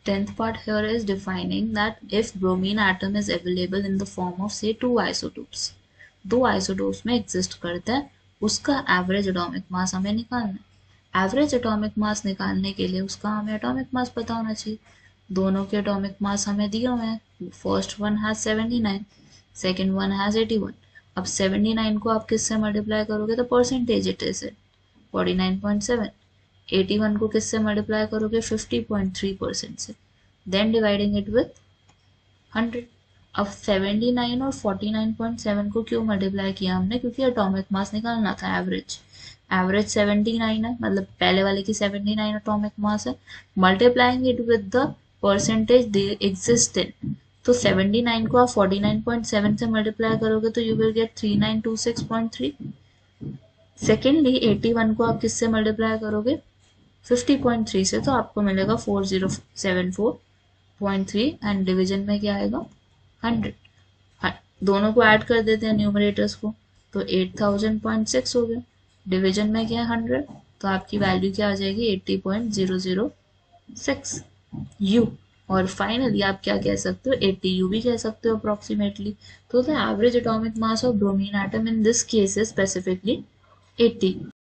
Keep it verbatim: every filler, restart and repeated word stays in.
tenth part here is defining that if bromine atom is available in the form of say two isotopes, दो isotopes में exist करता है, उसका average atomic mass हमें निकालना है। average atomic mass निकालने के लिए उसका हमें atomic mass पता होना चाहिए। दोनों के atomic mass हमें दिए हुए हैं। first one has seventy-nine, second one has eighty-one। अब seventy-nine को आप किससे मल्टीप्लाई करोगे तो percentage it is forty-nine point seven। eighty-one को किससे मल्टीप्लाई करोगे fifty point three परसेंट से, then dividing it with one hundred। अब seventy-nine और forty-nine point seven को क्यों मल्टीप्लाई किया हमने, क्योंकि एटॉमिक मास निकालना था। एवरेज एवरेज seventy-nine है, मतलब पहले वाले की seventy-nine एटॉमिक मास है, multiplying it with the percentage they exist in, तो seventy-nine को आप forty-nine point seven से मल्टीप्लाई करोगे तो you will get thirty nine twenty-six point three। Secondly eighty-one को आप किससे मल्टीप्लाई करोगे fifty point three से, तो आपको मिलेगा forty seventy-four point three and division में क्या आएगा one hundred। दोनों को ऐड कर देते हैं न्यूमरेटर्स को, तो eight thousand point six हो गया। डिवीजन में क्या है one hundred, तो आपकी वैल्यू क्या आ जाएगी eighty point zero zero six U। और फाइनली आप क्या कह सकते हो, eighty U भी कह सकते हो अप्रोक्सीमेटली। तो the average atomic mass of bromine atom in this case is specifically eighty।